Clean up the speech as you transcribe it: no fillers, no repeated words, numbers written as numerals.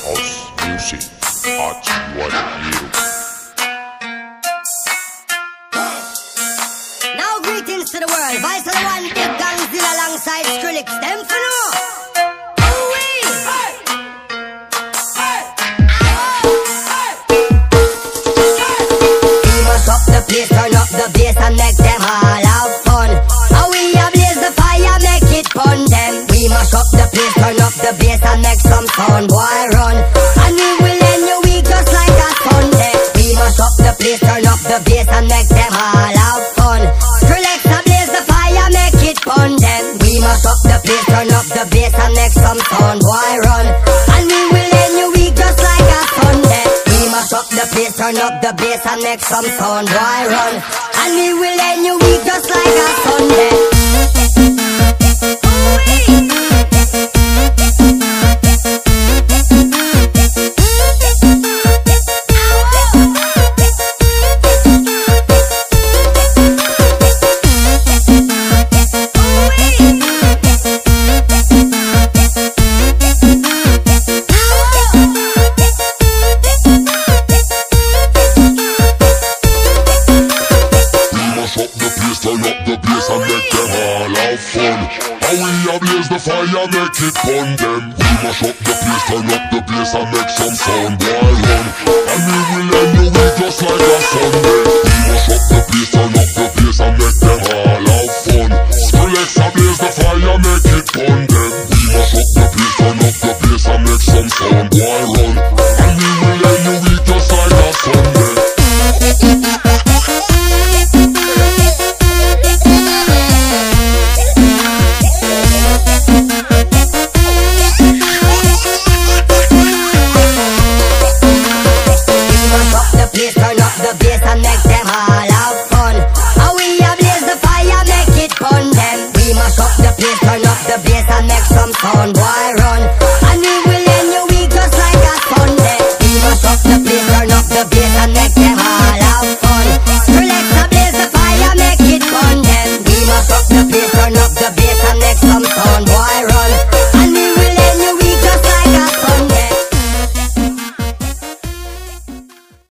House music H1U. Now greetings to the world. Vice of the one big Gangzilla alongside Skrillex. Them for no. We must up the place, turn up the bass and make them all have fun. How we ablaze the fire, make it fun them. We must up the place, turn up the bass and make some sound, boy run. And we will end your week just like a Sunday. We must up the place, turn up the bass and make them all have fun. Skrillex ablaze the fire, make it fun them. We must up the place, turn up the bass and make some sound, boy run. And we will end your week just like a Sunday. We must up the place, turn up the bass and make some sound, boy run. And we will end your week just like a Sunday. Turn up the bass and make them all have fun. How we ablaze the fire, make it fun them. We mash up the place, turn up the bass and make some sound, boy run. And we will end the week just like a Sunday. We mash up the place, turn up the bass and make them all have fun. Skrillex ablaze the fire, make it fun them. We mash up the place, turn up the bass and make some sound, boy run.